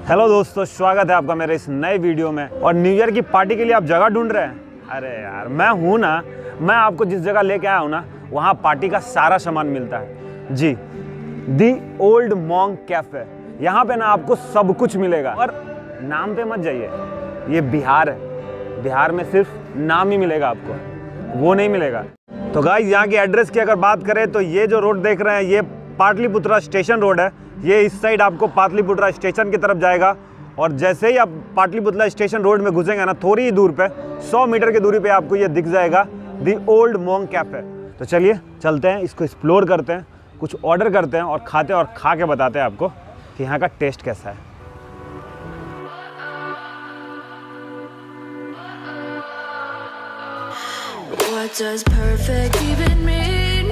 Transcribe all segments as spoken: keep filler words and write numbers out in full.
Hello दोस्तों, स्वागत है आपका मेरे इस नए वीडियो में। और न्यू ईयर की पार्टी के लिए आप जगह ढूंढ रहे हैं? अरे यार, मैं हूँ ना। मैं आपको जिस जगह लेके आया हूँ ना, वहाँ पार्टी का सारा सामान मिलता है जी। The Old Monk Cafe. यहाँ पे ना आपको सब कुछ मिलेगा। और नाम पे मत जाइए, ये बिहार है। बिहार में सिर्फ नाम ही मिलेगा आपको, वो नहीं मिलेगा। तो गाइस, यहाँ की एड्रेस की अगर बात करें तो ये जो रोड देख रहे हैं, ये पाटलिपुत्रा स्टेशन रोड है। ये इस साइड आपको पाटलिपुत्रा स्टेशन की तरफ जाएगा। और जैसे ही आप पाटलिपुत्रा स्टेशन रोड में घुसेंगे ना, थोड़ी ही दूर पे, सौ मीटर की दूरी पे आपको ये दिख जाएगा दी ओल्ड मॉन्क कैफे। तो चलिए चलते हैं, इसको एक्सप्लोर करते हैं, कुछ ऑर्डर करते हैं और खाते हैं और खा के बताते हैं आपको कि यहाँ का टेस्ट कैसा है। What does perfect even mean?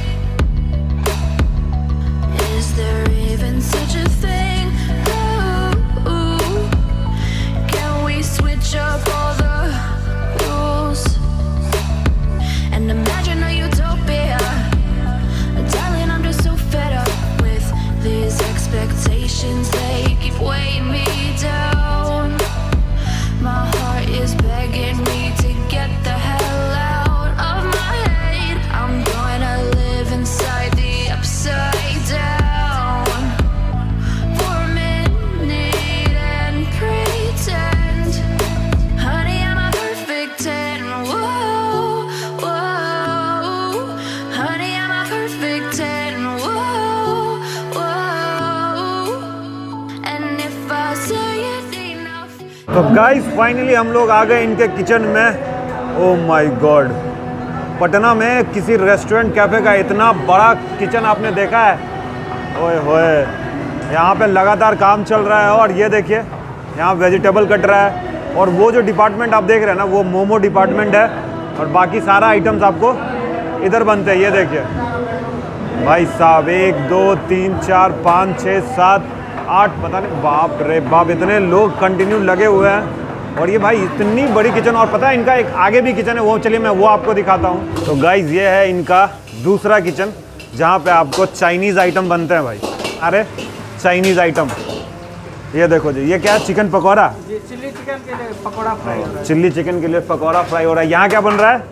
Is there even such a thing? Ooh, can we switch up all the rules and imagine a utopia? Darling, I'm just so fed up with these expectations. They keep weighing me down. My heart is begging me to get the hell out of my head. I'm gonna live inside the upside down for a minute and pretend, honey, I'm a perfect ten. Whoa, whoa, honey, I'm a perfect ten. Whoa, whoa, and if I say it enough. तो guys, finally हम लोग आ गए इनके kitchen में। Oh my God, Patna में किसी restaurant cafe का इतना बड़ा किचन आपने देखा है? ओए होए, यहाँ पे लगातार काम चल रहा है। और ये देखिए, यहाँ वेजिटेबल कट रहा है। और वो जो डिपार्टमेंट आप देख रहे हैं ना, वो मोमो डिपार्टमेंट है। और बाकी सारा आइटम्स आपको इधर बनते हैं। ये देखिए भाई साहब, एक दो तीन चार पाँच छः सात आठ, पता नहीं, बाप रे बाप, इतने लोग कंटिन्यू लगे हुए हैं। और ये भाई इतनी बड़ी किचन। और पता है इनका एक आगे भी किचन है, वो चलिए मैं वो आपको दिखाता हूँ। तो गाइस, ये है इनका दूसरा किचन, जहाँ पे आपको चाइनीज़ आइटम बनते हैं भाई। अरे चाइनीज़ आइटम, ये देखो जी, ये क्या है? चिकन पकौड़ा। चिल्ली चिकन के लिए पकौड़ा फ्राई हो रहा है। चिल्ली चिकन के लिए पकौड़ा फ्राई हो रहा है। यहाँ क्या बन रहा है?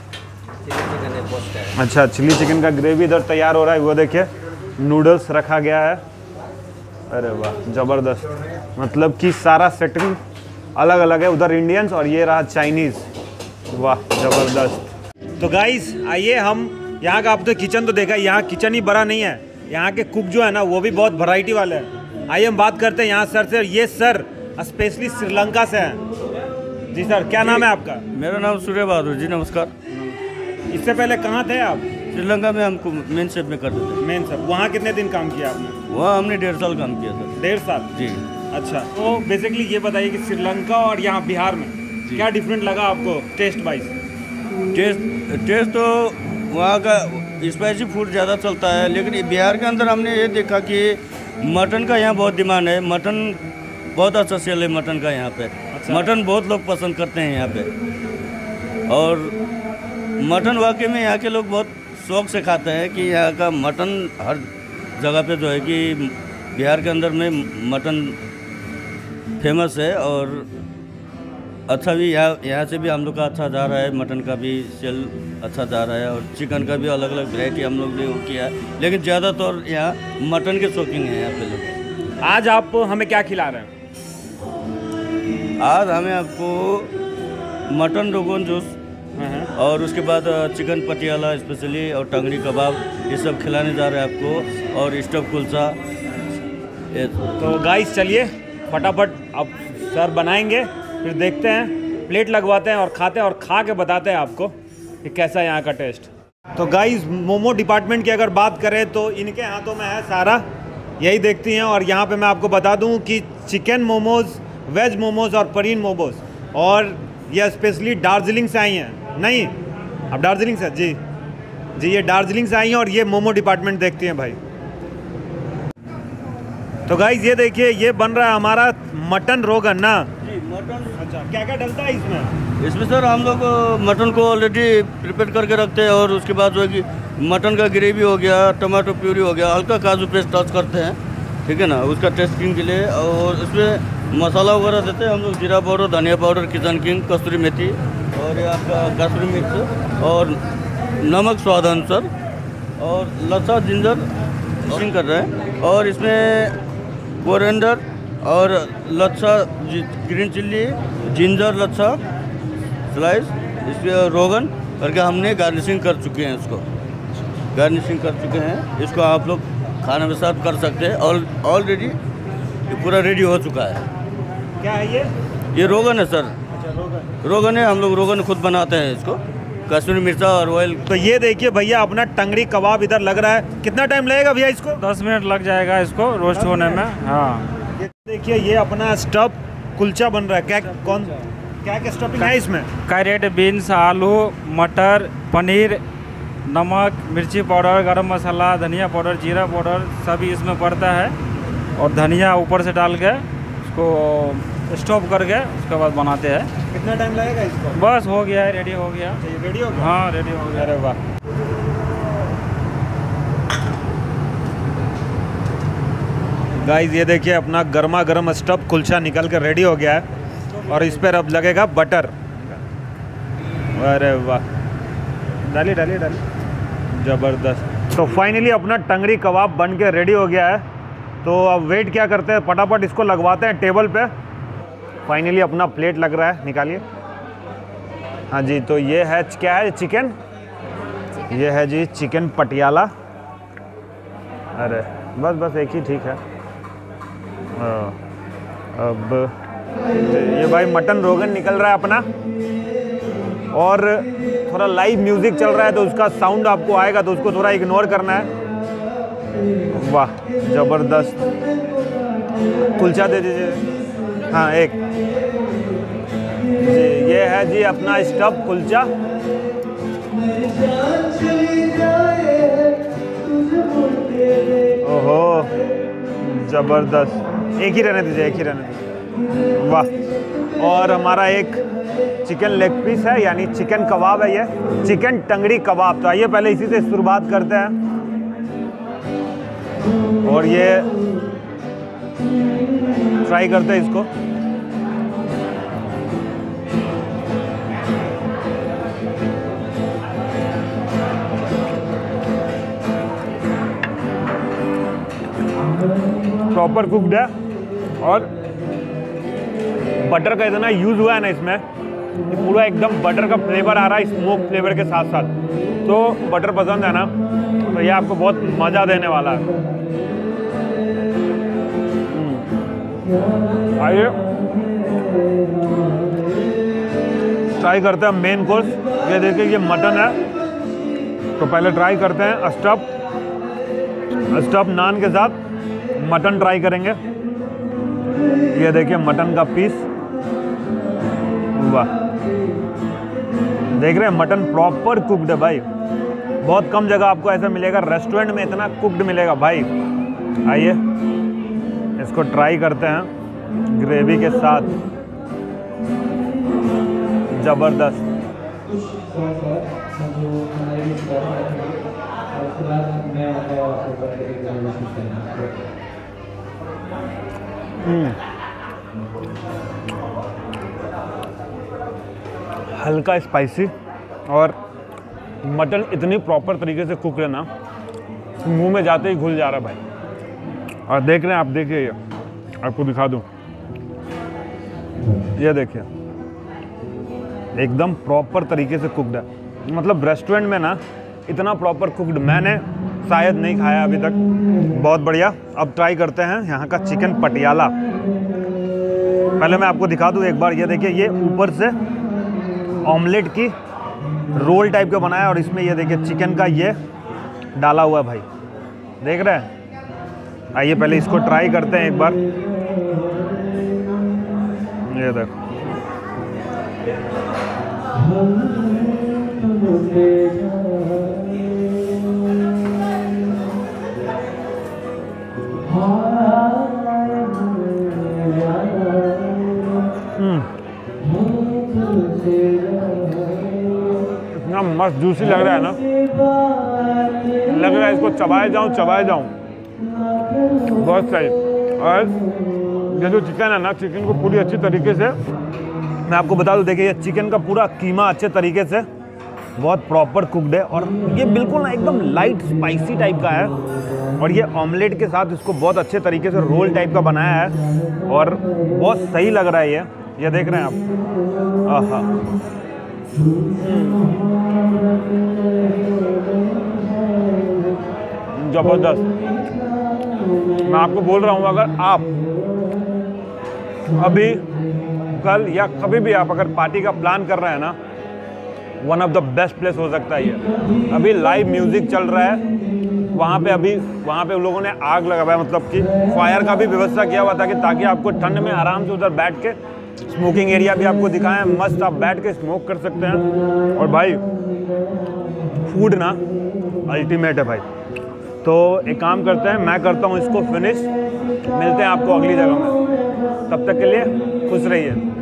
अच्छा, चिल्ली चिकन का ग्रेवी इधर तैयार हो रहा है। वो देखिए, नूडल्स रखा गया है। अरे वाह, ज़बरदस्त। मतलब कि सारा सेटिंग अलग अलग है। उधर इंडियंस और ये रहा चाइनीज़। वाह, ज़बरदस्त। तो गाइस, आइए हम यहाँ का, आप तो किचन तो देखा, यहाँ किचन ही बड़ा नहीं है। यहाँ के कुक जो है ना, वो भी बहुत वैरायटी वाले हैं। आइए हम बात करते हैं यहाँ सर से। ये सर स्पेशली श्रीलंका से हैं। जी सर, क्या नाम है आपका? मेरा नाम सूर्य बहादुर जी, नमस्कार। इससे पहले कहाँ थे आप? श्रीलंका में हमको मेन शेफ में करते थे। Main chef. वहाँ कितने दिन काम किया आपने? वहाँ हमने डेढ़ साल काम किया था। डेढ़ साल जी। अच्छा, तो बेसिकली ये बताइए कि श्रीलंका और यहाँ बिहार में क्या डिफरेंट लगा आपको टेस्ट वाइज? टेस्ट टेस्ट तो वहाँ का स्पाइसी फूड ज़्यादा चलता है, लेकिन बिहार के अंदर हमने ये देखा कि मटन का यहाँ बहुत डिमांड है। मटन बहुत अच्छा सेल है मटन का यहाँ पे। अच्छा। मटन बहुत लोग पसंद करते हैं यहाँ पे। और मटन वाकई में यहाँ के लोग बहुत शौक से खाते हैं कि यहाँ का मटन हर जगह पे जो है कि बिहार के अंदर में मटन फेमस है। और अच्छा भी यहाँ यहाँ से भी हम लोग का अच्छा जा रहा है, मटन का भी सेल अच्छा जा रहा है। और चिकन का भी अलग अलग वैरायटी हम लोग ने वो किया है, लेकिन ज़्यादातर यहाँ मटन के शौकीन हैं यहाँ पे लोग। आज आप हमें क्या खिला रहे हैं? आज हमें आपको मटन रोगन जूस और उसके बाद चिकन पटियाला स्पेशली और टंगड़ी कबाब, ये सब खिलाने जा रहे हैं आपको। और स्टफ कुलचा। तो गाइस, चलिए फटाफट अब सर बनाएंगे, फिर देखते हैं, प्लेट लगवाते हैं और खाते हैं और खा के बताते हैं आपको कि कैसा है यहाँ का टेस्ट। तो गाइस, मोमो डिपार्टमेंट की अगर बात करें तो इनके हाथों में है सारा, यही देखती हैं। और यहाँ पे मैं आपको बता दूँ कि चिकन मोमोज़, वेज मोमोज़ और पनीर मोमोज़। और ये स्पेशली दार्जिलिंग से आई हैं। नहीं, अब दार्जिलिंग से? जी जी, ये दार्जिलिंग से आई हैं और ये मोमो डिपार्टमेंट देखती हैं भाई। तो गाइस, ये देखिए, ये बन रहा है हमारा मटन रोगन ना जी। मटन अच्छा, क्या क्या डलता है इसमें? इसमें सर हम लोग मटन को ऑलरेडी प्रिपेयर करके रखते हैं। और उसके बाद जो है कि मटन का ग्रेवी हो गया, टमाटो प्यूरी हो गया, हल्का काजू पेस्ट टच करते हैं। ठीक है ना, उसका टेस्टिंग के लिए। और इसमें मसाला वगैरह देते हैं हम लोग, जीरा पाउडर, धनिया पाउडर, किचन किंग, कस्तूरी मेथी और ये आपका कस्तूरी मिर्च और नमक स्वाद अनुसार और लच्छा जिंजर टेस्टिंग कर रहे हैं। और इसमें कोरिएंडर और लच्छा ग्रीन चिल्ली, जिंजर लच्छा स्लाइस, इसमें रोगन करके हमने गार्निशिंग कर चुके हैं। इसको गार्निशिंग कर चुके हैं, इसको आप लोग खाने में सर्व कर सकते हैं। और ऑलरेडी पूरा रेडी हो चुका है। क्या है ये? ये रोगन है सर, अच्छा रोगन। रोगन है, हम लोग रोगन खुद बनाते हैं इसको, कसूरी मिर्चा और ऑयल। तो ये देखिए भैया अपना टंगड़ी कबाब इधर लग रहा है। कितना टाइम लगेगा भैया इसको? दस मिनट लग जाएगा इसको रोस्ट होने में। हाँ, ये देखिए ये अपना स्टफ कुलचा बन रहा है। क्या कौन क्या क्या स्टफिंग है इसमें? कैरेट, बीन्स, आलू, मटर, पनीर, नमक, मिर्ची पाउडर, गरम मसाला, धनिया पाउडर, जीरा पाउडर सभी इसमें पड़ता है। और धनिया ऊपर से डाल के उसको स्टॉप करके उसके बाद बनाते हैं। कितना टाइम लगेगा इसको? बस हो गया है, रेडी हो गया। ये रेडी हो गया? हाँ रेडी हो गया। अरे वाह। गाइस ये देखिए अपना गर्मा गर्म स्टफ कुलचा निकल कर रेडी हो गया है और इस पर अब लगेगा बटर। अरे वाह, डालिए डालिए डालिए, ज़बरदस्त। तो फाइनली अपना टंगड़ी कबाब बन के रेडी हो गया है। तो अब वेट क्या करते हैं, फटाफट इसको लगवाते हैं टेबल पे। फाइनली अपना प्लेट लग रहा है, निकालिए। हाँ जी, तो ये है क्या है, चिकन। ये है जी चिकन पटियाला। अरे बस बस एक ही ठीक है। हाँ, अब ये भाई मटन रोगन निकल रहा है अपना और थोड़ा लाइव म्यूज़िक चल रहा है तो उसका साउंड आपको आएगा, तो उसको थोड़ा इग्नोर करना है। वाह ज़बरदस्त। कुलचा दे दीजिए। हाँ एक जी, ये है जी अपना स्टफ कुलचा। ओहो ज़बरदस्त। एक ही रहने दीजिए, एक ही रहने दीजिए। वाह। और हमारा एक चिकन लेग पीस है, यानी चिकन कबाब है ये, चिकन टंगड़ी कबाब। तो आइए पहले इसी से शुरुआत करते हैं। और ये ट्राई करते हैं इसको। प्रॉपर कुक्ड है और बटर का इतना यूज़ हुआ है ना इसमें, पूरा एकदम बटर का फ्लेवर आ रहा है स्मोक फ्लेवर के साथ साथ। तो बटर पसंद है ना, तो ये आपको बहुत मज़ा देने वाला है। आइए ट्राई करते हैं मेन कोर्स। ये देखिए ये मटन है, तो पहले ट्राई करते हैं स्टफ स्टफ नान के साथ मटन ट्राई करेंगे। ये देखिए मटन का पीस। वाह, देख रहे हैं मटन प्रॉपर कुक्ड है भाई। बहुत कम जगह आपको ऐसा मिलेगा, रेस्टोरेंट में इतना कुक्ड मिलेगा भाई। आइए इसको ट्राई करते हैं ग्रेवी के साथ। ज़बरदस्त। हल्का स्पाइसी और मटन इतनी प्रॉपर तरीके से कुक है ना, मुंह में जाते ही घुल जा रहा है भाई। और देख रहे हैं आप, देखिए ये आपको दिखा दूं, ये देखिए एकदम प्रॉपर तरीके से कुकड है। मतलब रेस्टोरेंट में ना इतना प्रॉपर कुकड मैंने शायद नहीं खाया अभी तक। बहुत बढ़िया। अब ट्राई करते हैं यहाँ का चिकन पटियाला। पहले मैं आपको दिखा दूँ एक बार, ये देखिए ये ऊपर से ऑमलेट की रोल टाइप का बनाया और इसमें ये देखिए चिकन का ये डाला हुआ है भाई, देख रहे हैं। आइए पहले इसको ट्राई करते हैं एक बार। ये देखो, इतना मस्त जूसी लग रहा है ना, लग रहा है इसको चबाए जाऊं चबाए जाऊं। बहुत सही। और ये जो चिकन है ना, चिकन को पूरी अच्छी तरीके से मैं आपको बता दूं, देखिए ये चिकन का पूरा कीमा अच्छे तरीके से बहुत प्रॉपर कुकड है और ये बिल्कुल ना एकदम लाइट स्पाइसी टाइप का है। और ये ऑमलेट के साथ इसको बहुत अच्छे तरीके से रोल टाइप का बनाया है और बहुत सही लग रहा है ये ये देख रहे हैं आप। आहा, ज़बरदस्त। मैं आपको बोल रहा हूँ, अगर आप अभी कल या कभी भी आप अगर पार्टी का प्लान कर रहे हैं ना, one of the best place हो सकता है ये। अभी लाइव म्यूज़िक चल रहा है वहाँ पे, अभी वहाँ पे उन लोगों ने आग लगा हुआ है, मतलब कि फायर का भी व्यवस्था किया हुआ था कि ताकि आपको ठंड में आराम से उधर बैठ के स्मोकिंग एरिया भी आपको दिखाएं, मस्त आप बैठ के स्मोक कर सकते हैं। और भाई फूड ना अल्टीमेट है भाई। तो एक काम करते हैं, मैं करता हूँ इसको फिनिश, मिलते हैं आपको अगली जगह में। तब तक के लिए खुश रहिए।